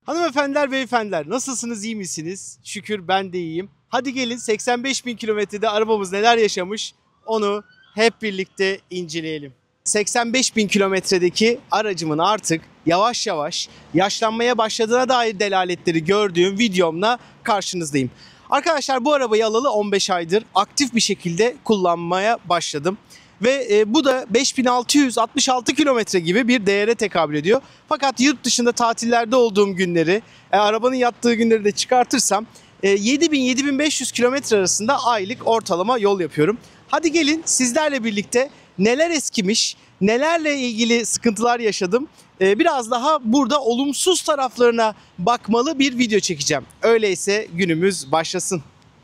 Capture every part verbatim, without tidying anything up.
Hanımefendiler, beyefendiler nasılsınız, iyi misiniz? Şükür ben de iyiyim. Hadi gelin seksen beş bin kilometrede arabamız neler yaşamış onu hep birlikte inceleyelim. seksen beş bin kilometredeki aracımın artık yavaş yavaş yaşlanmaya başladığına dair delaletleri gördüğüm videomla karşınızdayım. Arkadaşlar bu arabayı alalı on beş aydır aktif bir şekilde kullanmaya başladım. Ve e, bu da beş bin altı yüz altmış altı kilometre gibi bir değere tekabül ediyor. Fakat yurt dışında tatillerde olduğum günleri, e, arabanın yattığı günleri de çıkartırsam e, yedi bin yedi bin beş yüz kilometre arasında aylık ortalama yol yapıyorum. Hadi gelin sizlerle birlikte neler eskimiş, nelerle ilgili sıkıntılar yaşadım, e, biraz daha burada olumsuz taraflarına bakmalı bir video çekeceğim. Öyleyse günümüz başlasın.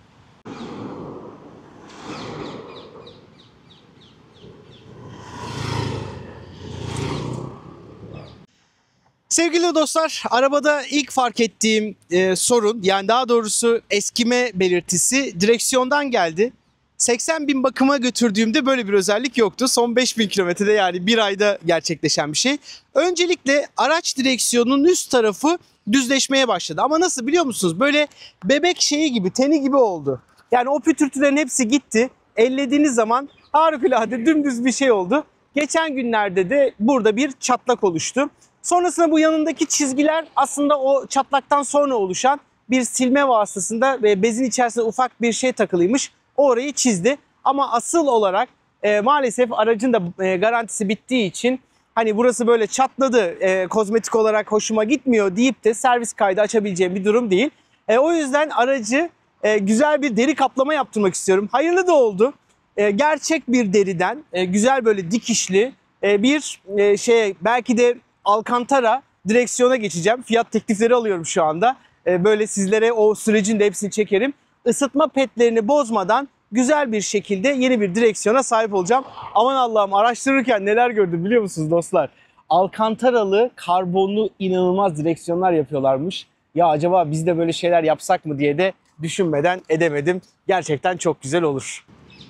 Sevgili dostlar, arabada ilk fark ettiğim e, sorun, yani daha doğrusu eskime belirtisi direksiyondan geldi. seksen bin bakıma götürdüğümde böyle bir özellik yoktu. Son beş bin kilometrede, yani bir ayda gerçekleşen bir şey. Öncelikle araç direksiyonunun üst tarafı düzleşmeye başladı. Ama nasıl biliyor musunuz? Böyle bebek şeyi gibi, teni gibi oldu. Yani o pütürtülerin hepsi gitti. Ellediğiniz zaman harikulade dümdüz bir şey oldu. Geçen günlerde de burada bir çatlak oluştu. Sonrasında bu yanındaki çizgiler aslında o çatlaktan sonra oluşan bir silme vasıtasında ve bezin içerisinde ufak bir şey takılıymış. O orayı çizdi. Ama asıl olarak e, maalesef aracın da e, garantisi bittiği için hani burası böyle çatladı, e, kozmetik olarak hoşuma gitmiyor deyip de servis kaydı açabileceğim bir durum değil. E, o yüzden aracı e, güzel bir deri kaplama yaptırmak istiyorum. Hayırlı da oldu. E, gerçek bir deriden e, güzel böyle dikişli e, bir e, şey, belki de Alcantara direksiyona geçeceğim. Fiyat teklifleri alıyorum şu anda. Ee, böyle sizlere o sürecin de hepsini çekerim. Isıtma petlerini bozmadan güzel bir şekilde yeni bir direksiyona sahip olacağım. Aman Allah'ım, araştırırken neler gördüm biliyor musunuz dostlar? Alcantaralı karbonlu inanılmaz direksiyonlar yapıyorlarmış. Ya acaba biz de böyle şeyler yapsak mı diye de düşünmeden edemedim. Gerçekten çok güzel olur.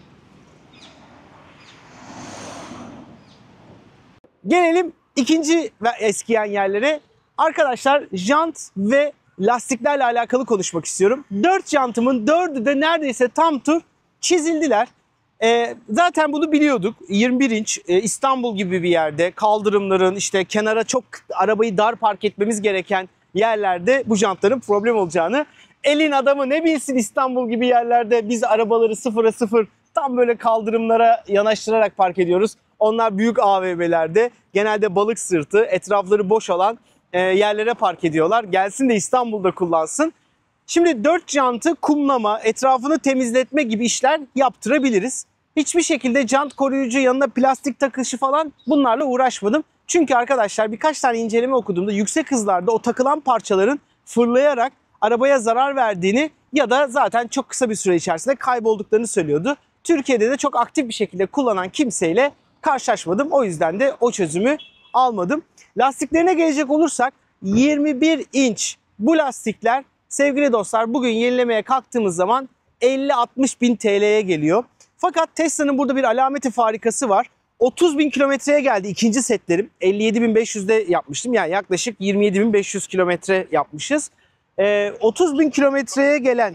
Gelelim İkinci ve eskiyen yerlere. Arkadaşlar, jant ve lastiklerle alakalı konuşmak istiyorum. Dört jantımın dördü de neredeyse tam tur çizildiler. Ee, zaten bunu biliyorduk. yirmi bir inç e, İstanbul gibi bir yerde, kaldırımların işte kenara çok arabayı dar park etmemiz gereken yerlerde bu jantların problem olacağını, elin adamı ne bilsin İstanbul gibi yerlerde biz arabaları sıfıra sıfır tam böyle kaldırımlara yanaştırarak park ediyoruz. Onlar büyük A V M'lerde genelde balık sırtı, etrafları boş olan e, yerlere park ediyorlar. Gelsin de İstanbul'da kullansın. Şimdi dört jantı kumlama, etrafını temizletme gibi işler yaptırabiliriz. Hiçbir şekilde jant koruyucu, yanına plastik takışı falan bunlarla uğraşmadım. Çünkü arkadaşlar birkaç tane inceleme okuduğumda yüksek hızlarda o takılan parçaların fırlayarak arabaya zarar verdiğini ya da zaten çok kısa bir süre içerisinde kaybolduklarını söylüyordu. Türkiye'de de çok aktif bir şekilde kullanan kimseyle karşılaşmadım. O yüzden de o çözümü almadım. Lastiklerine gelecek olursak yirmi bir inç bu lastikler sevgili dostlar bugün yenilemeye kalktığımız zaman elli altmış bin T L'ye geliyor. Fakat Tesla'nın burada bir alameti farikası var. otuz bin kilometreye geldi ikinci setlerim. elli yedi bin beş yüzde yapmıştım. Yani yaklaşık yirmi yedi bin beş yüz kilometre yapmışız. Ee, otuz bin kilometreye gelen...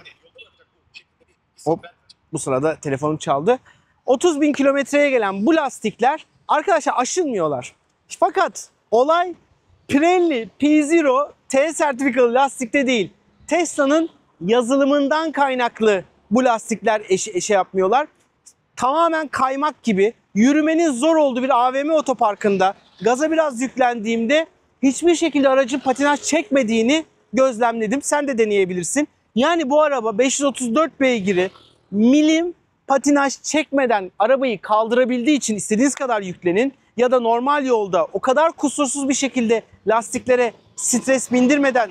Hop, bu sırada telefonum çaldı. otuz bin kilometreye gelen bu lastikler arkadaşlar aşınmıyorlar. Fakat olay Pirelli P Zero T sertifikalı lastikte değil. Tesla'nın yazılımından kaynaklı bu lastikler eş, eşe yapmıyorlar. Tamamen kaymak gibi yürümenin zor olduğu bir A V M otoparkında gaza biraz yüklendiğimde hiçbir şekilde aracın patinaj çekmediğini gözlemledim. Sen de deneyebilirsin. Yani bu araba beş yüz otuz dört beygiri milim patinaj çekmeden arabayı kaldırabildiği için istediğiniz kadar yüklenin ya da normal yolda o kadar kusursuz bir şekilde lastiklere stres bindirmeden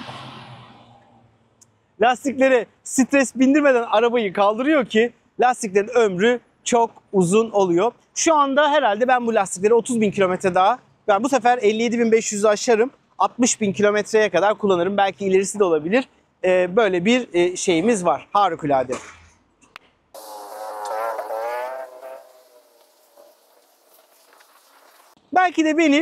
lastiklere stres bindirmeden arabayı kaldırıyor ki lastiklerin ömrü çok uzun oluyor. Şu anda herhalde ben bu lastikleri otuz bin kilometre daha, ben bu sefer elli yedi bin beş yüzü aşarım, altmış bin kilometreye kadar kullanırım. Belki ilerisi de olabilir. Ee, böyle bir e, şeyimiz var. Harikulade. Belki de beni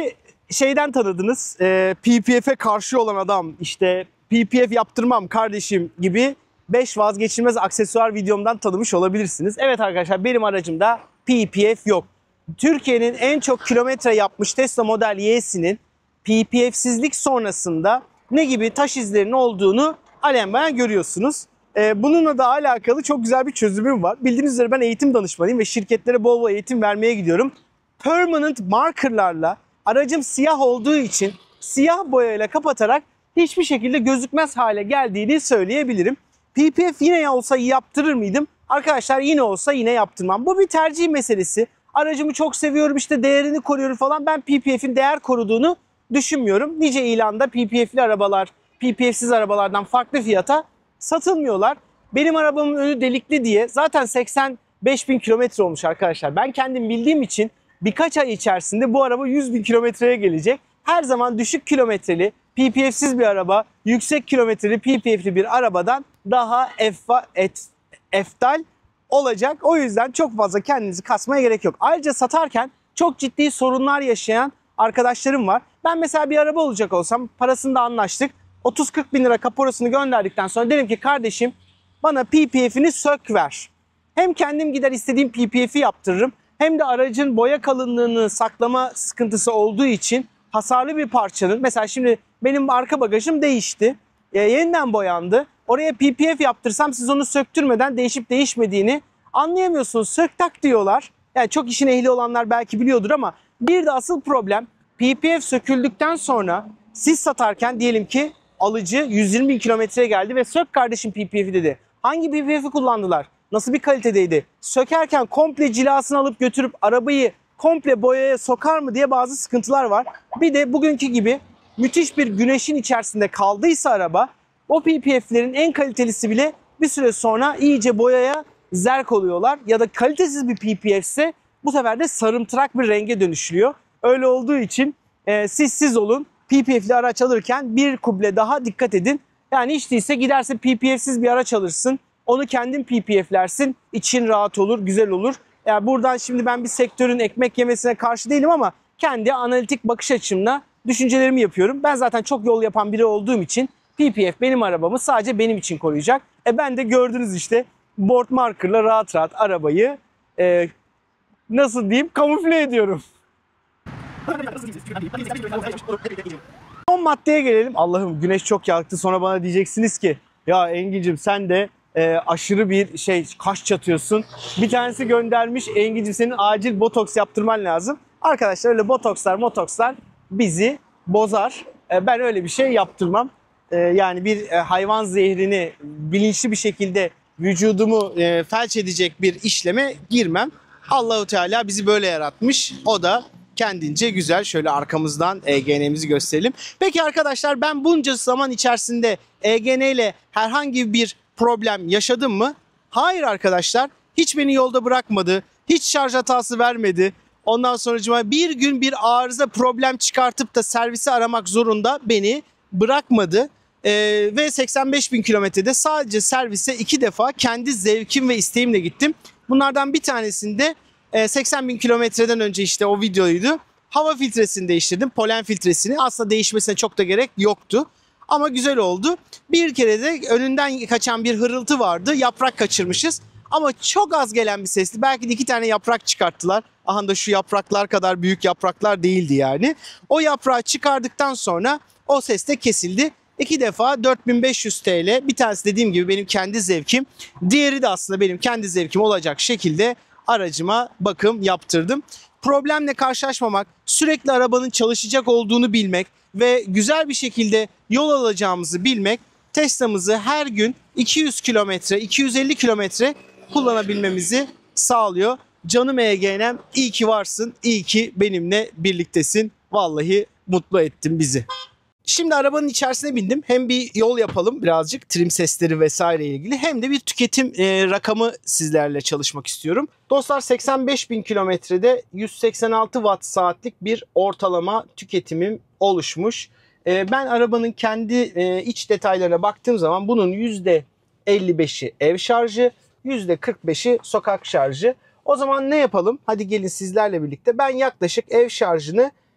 şeyden tanıdınız. E, P P F'e karşı olan adam, işte P P F yaptırmam kardeşim gibi beş vazgeçilmez aksesuar videomdan tanımış olabilirsiniz. Evet arkadaşlar, benim aracımda P P F yok. Türkiye'nin en çok kilometre yapmış Tesla Model Y'sinin P P F'sizlik sonrasında ne gibi taş izlerinin olduğunu alem bayan görüyorsunuz. Ee, bununla da alakalı çok güzel bir çözümüm var. Bildiğiniz üzere ben eğitim danışmanıyım ve şirketlere bol bol eğitim vermeye gidiyorum. Permanent markerlarla aracım siyah olduğu için siyah boyayla kapatarak hiçbir şekilde gözükmez hale geldiğini söyleyebilirim. P P F yine olsa yaptırır mıydım? Arkadaşlar yine olsa yine yaptırmam. Bu bir tercih meselesi. Aracımı çok seviyorum, işte değerini koruyorum falan. Ben P P F'in değer koruduğunu düşünmüyorum. Nice ilanda P P F'li arabalar, P P F'siz arabalardan farklı fiyata satılmıyorlar. Benim arabamın önü delikli diye zaten seksen beş bin kilometre olmuş arkadaşlar. Ben kendim bildiğim için birkaç ay içerisinde bu araba yüz bin kilometreye gelecek. Her zaman düşük kilometreli, P P F'siz bir araba, yüksek kilometreli P P F'li bir arabadan daha effa, et, eftal olacak. O yüzden çok fazla kendinizi kasmaya gerek yok. Ayrıca satarken çok ciddi sorunlar yaşayan arkadaşlarım var. Ben mesela bir araba olacak olsam, parasını da anlaştık. otuz kırk bin lira kaporasını gönderdikten sonra derim ki kardeşim bana P P F'ini sök ver. Hem kendim gider istediğim P P F'i yaptırırım, hem de aracın boya kalınlığını saklama sıkıntısı olduğu için hasarlı bir parçanın, mesela şimdi benim arka bagajım değişti, e, yeniden boyandı. Oraya P P F yaptırsam siz onu söktürmeden değişip değişmediğini anlayamıyorsunuz. Sök tak diyorlar. Yani çok işin ehli olanlar belki biliyordur ama bir de asıl problem, P P F söküldükten sonra siz satarken diyelim ki alıcı yüz yirmi bin kilometreye geldi ve sök kardeşim P P F'i dedi. Hangi P P F'i kullandılar? Nasıl bir kalitedeydi? Sökerken komple cilasını alıp götürüp arabayı komple boyaya sokar mı diye bazı sıkıntılar var. Bir de bugünkü gibi müthiş bir güneşin içerisinde kaldıysa araba, o P P F'lerin en kalitelisi bile bir süre sonra iyice boyaya zerk oluyorlar. Ya da kalitesiz bir P P F ise bu sefer de sarımtırak bir renge dönüşüyor. Öyle olduğu için e, siz siz olun. P P F'li araç alırken bir kuble daha dikkat edin. Yani hiç değilse giderse P P F'siz bir araç alırsın. Onu kendin P P F'lersin. İçin rahat olur, güzel olur. Yani buradan şimdi ben bir sektörün ekmek yemesine karşı değilim ama kendi analitik bakış açımla düşüncelerimi yapıyorum. Ben zaten çok yol yapan biri olduğum için P P F benim arabamı sadece benim için koruyacak. E ben de gördünüz işte board marker'la rahat rahat arabayı e, nasıl diyeyim kamufle ediyorum. Son maddeye gelelim. Allah'ım güneş çok yaktı, sonra bana diyeceksiniz ki ya Engin'cim sen de e, aşırı bir şey kaş çatıyorsun. Bir tanesi göndermiş, Engin'cim senin acil botoks yaptırman lazım. Arkadaşlar öyle botokslar motokslar bizi bozar. E, ben öyle bir şey yaptırmam. E, yani bir e, hayvan zehrini bilinçli bir şekilde vücudumu e, felç edecek bir işleme girmem. Allahu Teala bizi böyle yaratmış. O da kendince güzel. Şöyle arkamızdan E G N'mizi gösterelim. Peki arkadaşlar, ben bunca zaman içerisinde E G N ile herhangi bir problem yaşadım mı? Hayır arkadaşlar. Hiç beni yolda bırakmadı. Hiç şarj hatası vermedi. Ondan sonra bir gün bir arıza problem çıkartıp da servisi aramak zorunda beni bırakmadı. Ee, ve seksen beş bin kilometrede sadece servise iki defa kendi zevkim ve isteğimle gittim. Bunlardan bir tanesinde seksen bin kilometreden önce işte o videoydu. Hava filtresini değiştirdim. Polen filtresini. Aslında değişmesine çok da gerek yoktu. Ama güzel oldu. Bir kere de önünden kaçan bir hırıltı vardı. Yaprak kaçırmışız. Ama çok az gelen bir sesti. Belki de iki tane yaprak çıkarttılar. Aha da şu yapraklar kadar büyük yapraklar değildi yani. O yaprağı çıkardıktan sonra o ses de kesildi. İki defa dört bin beş yüz TL. Bir tanesi dediğim gibi benim kendi zevkim. Diğeri de aslında benim kendi zevkim olacak şekilde aracıma bakım yaptırdım. Problemle karşılaşmamak, sürekli arabanın çalışacak olduğunu bilmek ve güzel bir şekilde yol alacağımızı bilmek Tesla'mızı her gün iki yüz kilometre, iki yüz elli kilometre kullanabilmemizi sağlıyor. Canım E G N'm, iyi ki varsın, iyi ki benimle birliktesin. Vallahi mutlu ettin bizi. Şimdi arabanın içerisine bindim. Hem bir yol yapalım birazcık, trim sesleri vesaire ilgili, hem de bir tüketim e, rakamı sizlerle çalışmak istiyorum. Dostlar, seksen beş bin kilometrede yüz seksen altı watt saatlik bir ortalama tüketimim oluşmuş. E, ben arabanın kendi e, iç detaylarına baktığım zaman bunun yüzde elli beşi ev şarjı, yüzde kırk beşi sokak şarjı. O zaman ne yapalım? Hadi gelin sizlerle birlikte ben yaklaşık ev şarjını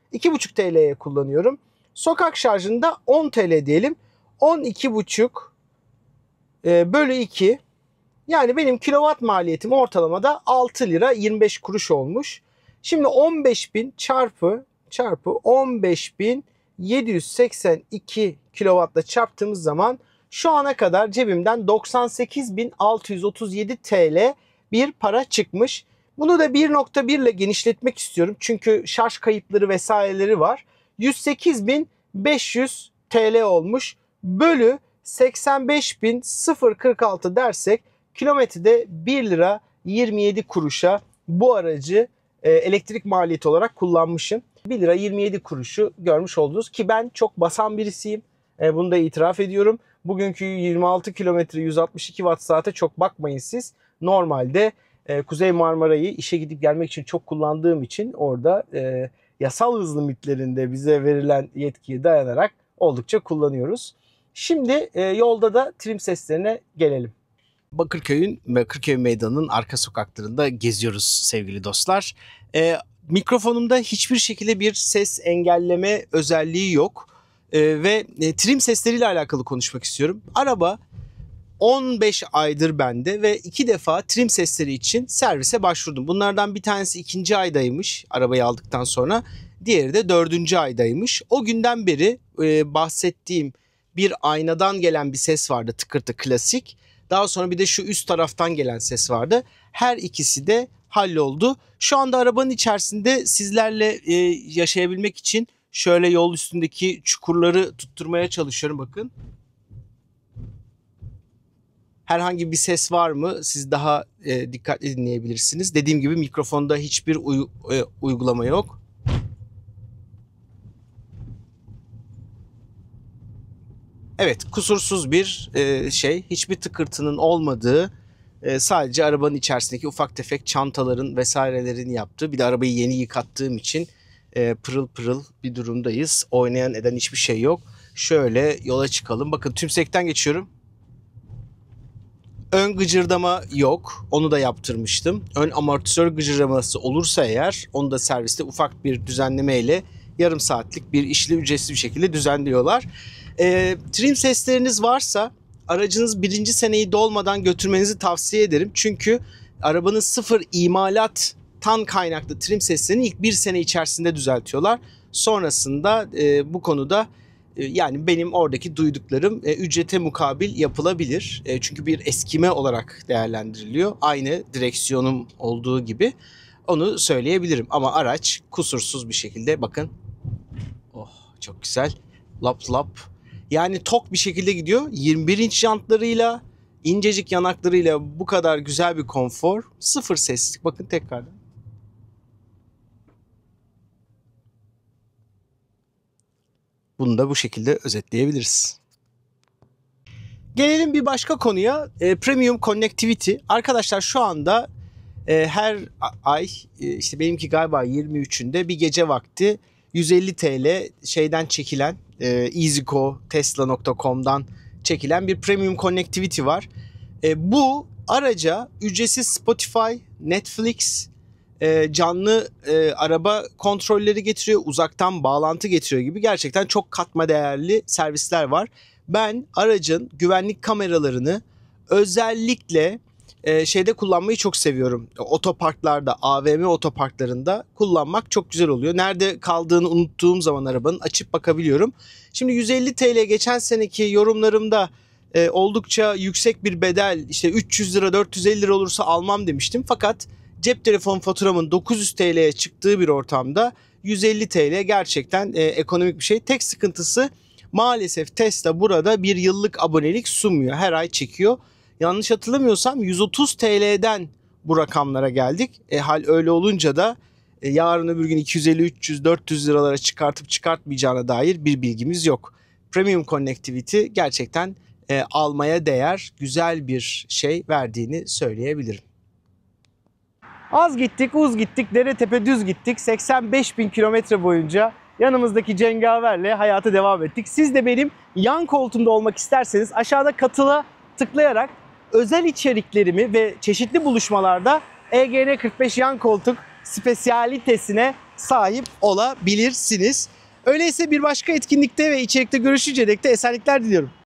iki buçuk T L'ye kullanıyorum. Sokak şarjında on T L diyelim. on iki buçuk bölü iki. Yani benim kilowatt maliyetim ortalamada altı lira yirmi beş kuruş olmuş. Şimdi on beş bin çarpı çarpı on beş bin yedi yüz seksen iki kilowattla çarptığımız zaman şu ana kadar cebimden doksan sekiz bin altı yüz otuz yedi T L bir para çıkmış. Bunu da bir nokta bir ile genişletmek istiyorum. Çünkü şarj kayıpları vesaireleri var. yüz sekiz bin beş yüz T L olmuş. Bölü seksen beş bin kırk altı dersek kilometrede bir lira yirmi yedi kuruşa bu aracı e, elektrik maliyeti olarak kullanmışım. bir lira yirmi yedi kuruşu görmüş oldunuz ki ben çok basan birisiyim. E, bunu da itiraf ediyorum. Bugünkü yirmi altı kilometre yüz altmış iki watt saate çok bakmayın siz. Normalde e, Kuzey Marmara'yı işe gidip gelmek için çok kullandığım için orada e, yasal hız limitlerinde bize verilen yetkiye dayanarak oldukça kullanıyoruz. Şimdi e, yolda da trim seslerine gelelim. Bakırköy'ün ve Bakırköy Meydanı'nın arka sokaklarında geziyoruz sevgili dostlar. E, mikrofonumda hiçbir şekilde bir ses engelleme özelliği yok. E, ve e, trim sesleriyle alakalı konuşmak istiyorum. Araba on beş aydır bende ve iki defa trim sesleri için servise başvurdum. Bunlardan bir tanesi ikinci aydaymış arabayı aldıktan sonra. Diğeri de dördüncü aydaymış. O günden beri e, bahsettiğim bir aynadan gelen bir ses vardı, tıkırtı klasik. Daha sonra bir de şu üst taraftan gelen ses vardı. Her ikisi de halloldu. Şu anda arabanın içerisinde sizlerle e, yaşayabilmek için şöyle yol üstündeki çukurları tutturmaya çalışıyorum, bakın. Herhangi bir ses var mı? Siz daha e, dikkatli dinleyebilirsiniz. Dediğim gibi mikrofonda hiçbir uy e, uygulama yok. Evet, kusursuz bir e, şey. Hiçbir tıkırtının olmadığı, e, sadece arabanın içerisindeki ufak tefek çantaların vesairelerin yaptığı. Bir de arabayı yeni yıkattığım için e, pırıl pırıl bir durumdayız. Oynayan eden hiçbir şey yok. Şöyle yola çıkalım. Bakın tümsekten geçiyorum. Ön gıcırdama yok. Onu da yaptırmıştım. Ön amortisör gıcırdaması olursa eğer onu da serviste ufak bir düzenleme ile yarım saatlik bir işle ücretsiz bir şekilde düzenliyorlar. E, trim sesleriniz varsa aracınız birinci seneyi dolmadan götürmenizi tavsiye ederim. Çünkü arabanın sıfır imalattan kaynaklı trim seslerini ilk bir sene içerisinde düzeltiyorlar. Sonrasında e, bu konuda e, yani benim oradaki duyduklarım e, ücrete mukabil yapılabilir. E, çünkü bir eskime olarak değerlendiriliyor. Aynı direksiyonum olduğu gibi onu söyleyebilirim. Ama araç kusursuz bir şekilde, bakın. Oh, çok güzel. Lap lap. Yani tok bir şekilde gidiyor. yirmi bir inç jantlarıyla, incecik yanaklarıyla bu kadar güzel bir konfor. Sıfır seslik. Bakın tekrardan. Bunu da bu şekilde özetleyebiliriz. Gelelim bir başka konuya. E, Premium Connectivity. Arkadaşlar şu anda e, her ay e, işte benimki galiba yirmi üçünde bir gece vakti yüz elli TL şeyden çekilen e, EasyCo Tesla nokta com'dan çekilen bir Premium Connectivity var. E, bu araca ücretsiz Spotify, Netflix, e, canlı e, araba kontrolleri getiriyor, uzaktan bağlantı getiriyor gibi gerçekten çok katma değerli servisler var. Ben aracın güvenlik kameralarını özellikle e, şeyde kullanmayı çok seviyorum. Otoparklarda, A V M otoparklarında kullanmak çok güzel oluyor. Nerede kaldığını unuttuğum zaman arabanın açıp bakabiliyorum. Şimdi yüz elli TL geçen seneki yorumlarımda e, oldukça yüksek bir bedel, işte üç yüz lira dört yüz elli lira olursa almam demiştim. Fakat cep telefon faturamın dokuz yüz TL'ye çıktığı bir ortamda yüz elli TL gerçekten e, ekonomik bir şey. Tek sıkıntısı maalesef Tesla burada bir yıllık abonelik sunmuyor. Her ay çekiyor. Yanlış hatırlamıyorsam yüz otuz TL'den bu rakamlara geldik. E, hal öyle olunca da e, yarın öbür gün iki yüz elli, üç yüz, dört yüz liralara çıkartıp çıkartmayacağına dair bir bilgimiz yok. Premium Connectivity gerçekten e, almaya değer güzel bir şey verdiğini söyleyebilirim. Az gittik, uz gittik, dere tepe düz gittik. seksen beş bin kilometre boyunca yanımızdaki cengaverle hayata devam ettik. Siz de benim yan koltuğumda olmak isterseniz aşağıda katıla tıklayarak özel içeriklerimi ve çeşitli buluşmalarda E G N kırk beş yan koltuk spesiyalitesine sahip olabilirsiniz. Öyleyse bir başka etkinlikte ve içerikte görüşünceye dek de esenlikler diliyorum.